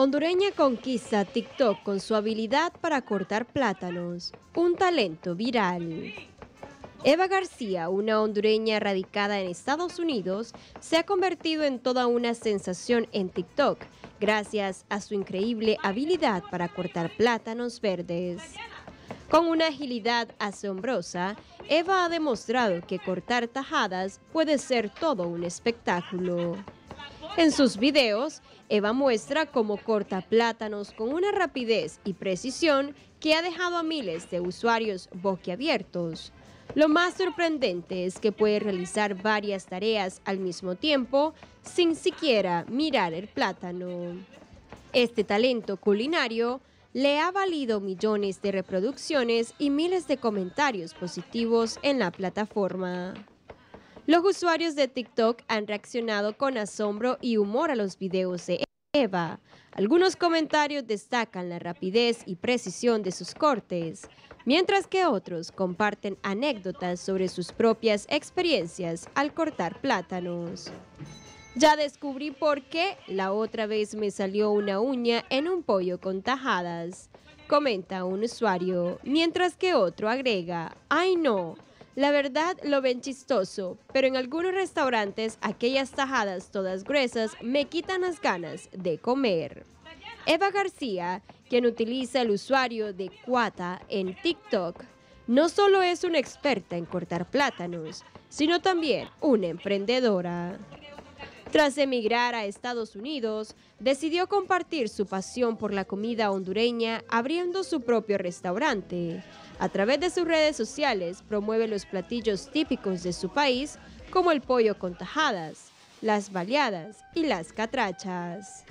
Hondureña conquista TikTok con su habilidad para cortar plátanos, un talento viral. Eva García, una hondureña radicada en Estados Unidos, se ha convertido en toda una sensación en TikTok gracias a su increíble habilidad para cortar plátanos verdes. Con una agilidad asombrosa, Eva ha demostrado que cortar tajadas puede ser todo un espectáculo. En sus videos, Eva muestra cómo corta plátanos con una rapidez y precisión que ha dejado a miles de usuarios boquiabiertos. Lo más sorprendente es que puede realizar varias tareas al mismo tiempo sin siquiera mirar el plátano. Este talento culinario le ha valido millones de reproducciones y miles de comentarios positivos en la plataforma. Los usuarios de TikTok han reaccionado con asombro y humor a los videos de Eva. Algunos comentarios destacan la rapidez y precisión de sus cortes, mientras que otros comparten anécdotas sobre sus propias experiencias al cortar plátanos. Ya descubrí por qué la otra vez me salió una uña en un pollo con tajadas, comenta un usuario, mientras que otro agrega, ¡ay no! La verdad lo ven chistoso, pero en algunos restaurantes aquellas tajadas todas gruesas me quitan las ganas de comer. Eva García, quien utiliza el usuario de Cuata en TikTok, no solo es una experta en cortar plátanos, sino también una emprendedora. Tras emigrar a Estados Unidos, decidió compartir su pasión por la comida hondureña abriendo su propio restaurante. A través de sus redes sociales promueve los platillos típicos de su país como el pollo con tajadas, las baleadas y las catrachas.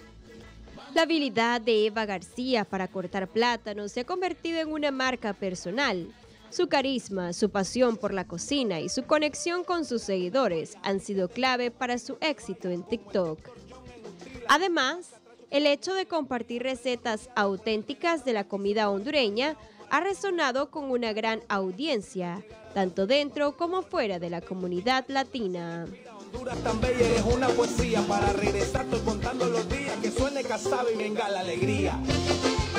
La habilidad de Eva García para cortar plátanos se ha convertido en una marca personal. Su carisma, su pasión por la cocina y su conexión con sus seguidores han sido clave para su éxito en TikTok. Además, el hecho de compartir recetas auténticas de la comida hondureña ha resonado con una gran audiencia, tanto dentro como fuera de la comunidad latina. Honduras tan bella, eres una poesía para regresar, estoy contando los días que suene casado y venga la alegría.